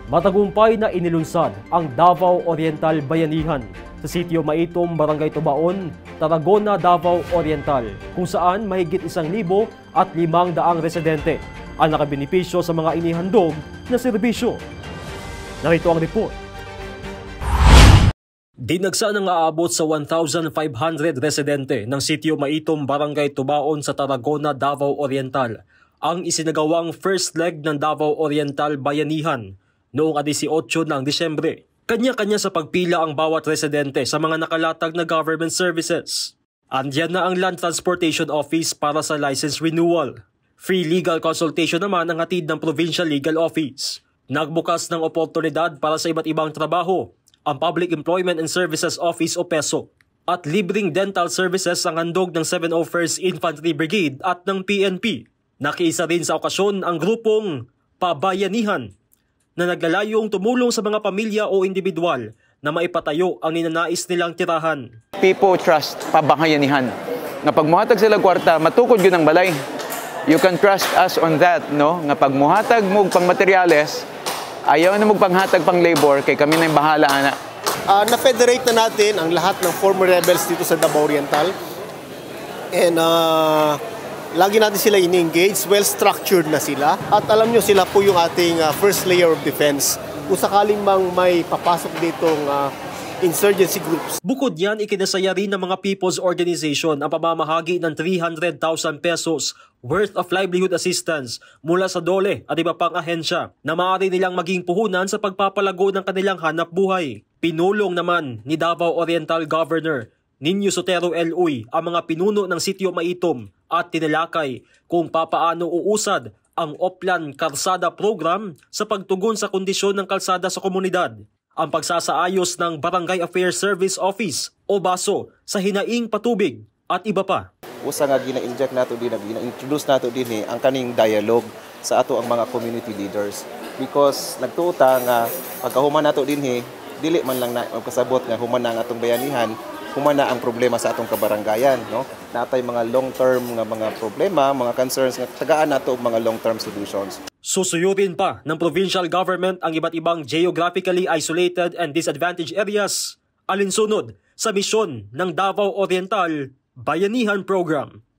Matagumpay na inilunsad ang Davao Oriental Bayanihan sa sitio Maitom, Barangay Tubaon, Tarragona, Davao Oriental, kung saan mahigit 1,500 residente ang nakabenepisyo sa mga inihandog na serbisyo. Narito ang report. Dinagsa ng aabot sa 1,500 residente ng sitio Maitom, Barangay Tubaon sa Tarragona, Davao Oriental ang isinagawang first leg ng Davao Oriental Bayanihan noong 18 ng Disyembre. Kanya-kanya sa pagpila ang bawat residente sa mga nakalatag na government services. Andiyan na ang Land Transportation Office para sa license renewal. Free legal consultation naman ang hatid ng Provincial Legal Office. Nagbukas ng oportunidad para sa iba't ibang trabaho ang Public Employment and Services Office o PESO. At libreng dental services ang handog ng 701st Infantry Brigade at ng PNP. Nakiisa rin sa okasyon ang grupong Pabayanihan na naglalayong tumulong sa mga pamilya o individual na maipatayo ang ninanais nilang tirahan. People trust Pabayanihan. Nga pagmuhatag sila kwarta, matukod yun ang balay. You can trust us on that, no? Nga pagmuhatag mo pang materyales, ayaw na mo panghatag pang labor, kay kami na yung bahala, ana. Na-federate na natin ang lahat ng former rebels dito sa Davao Oriental. And lagi natin sila in-engage, well-structured na sila. At alam nyo, sila po yung ating first layer of defense. Kung sakaling mang may papasok ditong insurgency groups. Bukod yan, ikinasaya rin ng mga people's organization ang pamamahagi ng 300,000 pesos worth of livelihood assistance mula sa DOLE at iba pang ahensya na maaari nilang maging puhunan sa pagpapalago ng kanilang hanap buhay. Pinulong naman ni Davao Oriental Governor Nino Sotero L.Uy ang mga pinuno ng sitio Maitom at tinalakay kung papaano uusad ang Oplan Karsada Program sa pagtugon sa kondisyon ng kalsada sa komunidad, ang pagsasaayos ng Barangay Affairs Service Office o BASO sa hinaing patubig at iba pa. Usa nga gina-inject nato din, gina-introduce nato din ang kaning dialogue sa ato ang mga community leaders because nagtuota nga pagkahuman nato din dili man lang na magkasabot nga human na ang atong bayanihan, human na ang problema sa atong kabarangayan, no? Natay mga long-term nga mga problema, mga concerns nga tagaan nato og mga long-term solutions. Susuyurin pa ng provincial government ang iba't ibang geographically isolated and disadvantaged areas alinsunod sa misyon ng Davao Oriental Bayanihan Program.